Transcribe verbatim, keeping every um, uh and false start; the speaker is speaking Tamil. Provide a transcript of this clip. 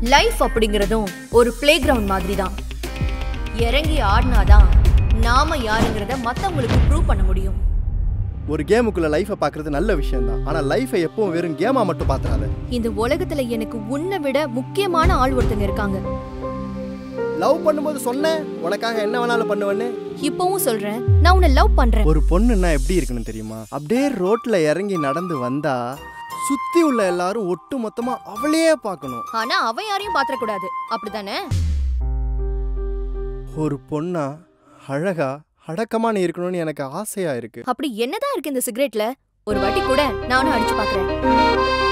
லைஃப் அப்படிங்கிறதும் ஒரு பிளே கிரவுண்ட் மாதிரி தான். இறங்கி ஆடினாதான் நாம யாருங்கிறத மற்றவங்களுக்கு ப்ரூவ் பண்ண முடியும். ஒரு கேமுக்குள்ள லைஃபை பார்க்கறது நல்ல விஷயம் தான். ஆனா லைஃபை எப்பவும் வெறும் கேமா மட்டும் பார்த்துறாத. இந்த உலகத்துல எனக்கு உன்னை விட முக்கியமான ஆள் ஒருத்தங்க இருக்காங்க. லவ் பண்ணும்போது சொன்னேன் உனக்காக என்ன வேணாலும் பண்ணுவேன்னு. இப்பவும் சொல்றேன், நான் உன்னை லவ் பண்றேன். ஒரு பொண்ணுன்னா எப்படி இருக்கணும் தெரியுமா? அப்படியே ரோட்ல இறங்கி நடந்து வந்தா சுத்தி உள்ள எல்லாரும் ஒட்டு மொத்தமா அவளையே பார்க்கணும். ஆனா அவன் யாரையும் பாத்திர கூடாது, அப்படிதானே? ஒரு பொண்ணா அழகா அடக்கமா நீ இருக்கணும்னு எனக்கு ஆசையா இருக்கு. அப்படி என்னதான் இருக்கு இந்த சிகரெட்ல? ஒரு வாட்டி கூட நானும் அடிச்சு பாக்குறேன்.